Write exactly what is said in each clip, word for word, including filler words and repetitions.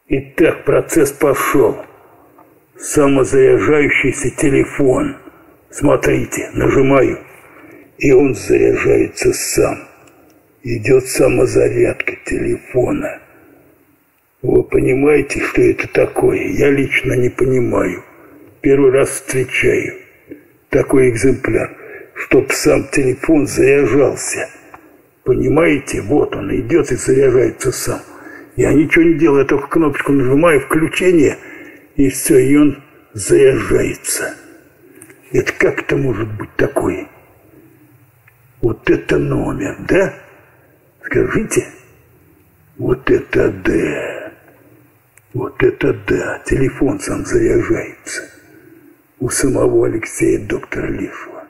Итак, процесс пошел. Самозаряжающийся телефон. Смотрите, нажимаю, и он заряжается сам. Идет самозарядка телефона. Вы понимаете, что это такое? Я лично не понимаю. Первый раз встречаю такой экземпляр, чтоб сам телефон заряжался. Понимаете? Вот он идет и заряжается сам. Я ничего не делаю, я только кнопочку нажимаю, включение, и все, и он заряжается. Это как это может быть такое? Вот это номер, да? Скажите. Вот это да. Вот это да. Телефон сам заряжается. У самого Алексея доктора Лешего.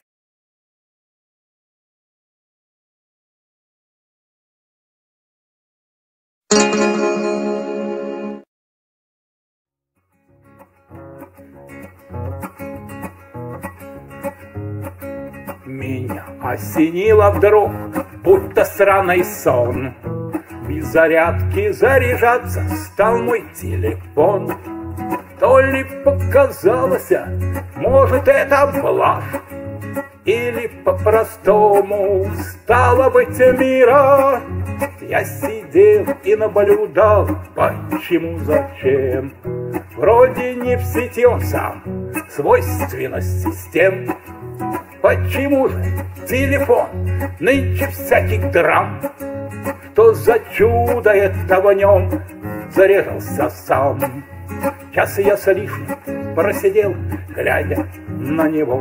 Меня осенило вдруг, будто сраный сон. Без зарядки заряжаться стал мой телефон. То ли показалось, может, это блажь, или по-простому стало быть мира. Я сидел и наблюдал, почему, зачем. Вроде не в сети он сам, свойственность систем. Почему же телефон нынче всяких драм? Что за чудо это в нем заряжался сам? Час я с лишним просидел, глядя на него.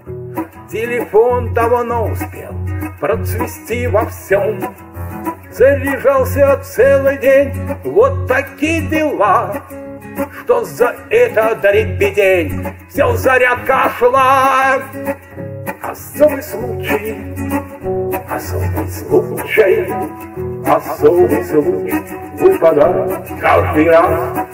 Телефон давно успел процвести во всем. Заряжался целый день, вот такие дела. Что за это дребедень, все зарядка шла. Особый случай, особый случай, особый случай выпадает каждый раз.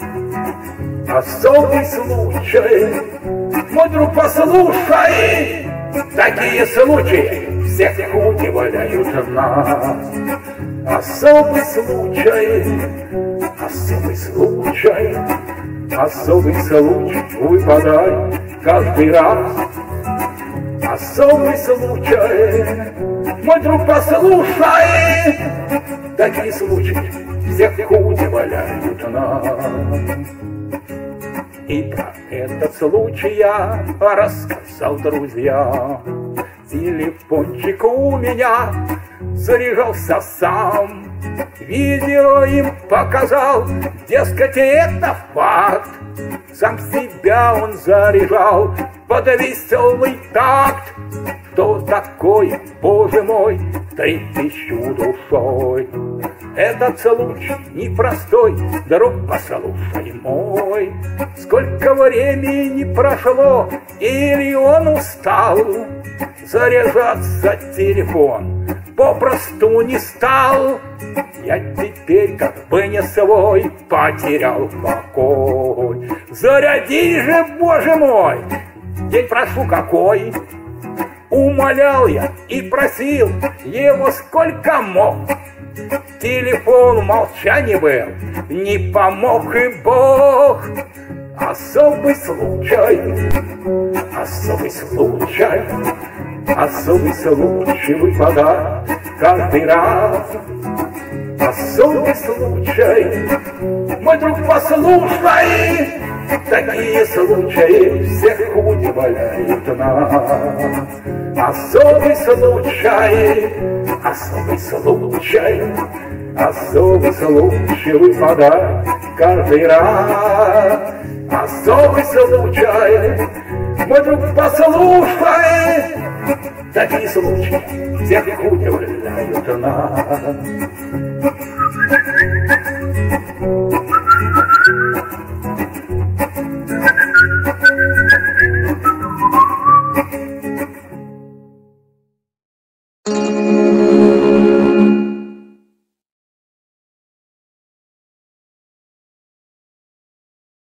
Особый случай, мой друг, послушай, такие случаи всех удивляют нас. Особый случай, особый случай, особый случай выпадает каждый раз. Особый случай, мой друг, послушай, такие случаи всех удивляют нас. И про этот случай я рассказал друзьям. Телефончик у меня заряжался сам. Видео им показал, дескать, это факт. Сам себя он заряжал под веселый такт. Что такое, боже мой, трепещу душой? Этот случай непростой, друг, послушай мой. Сколько времени прошло, или он устал? Заряжаться телефон попросту не стал. Я теперь как бы не свой, потерял покой. Заряди же, боже мой, день прошу какой. Умолял я и просил его сколько мог. Телефон в молчании был, не помог и Бог. Особый случай, особый случай, особый случай выпадает каждый раз. Особый случай, мой друг, послушай, такие случаи всех удивляют нас. Особый случай, особый случай, особый случай выпадает каждый раз. Особый случай, мой друг, послушай, такие случаи всех удивляют нас.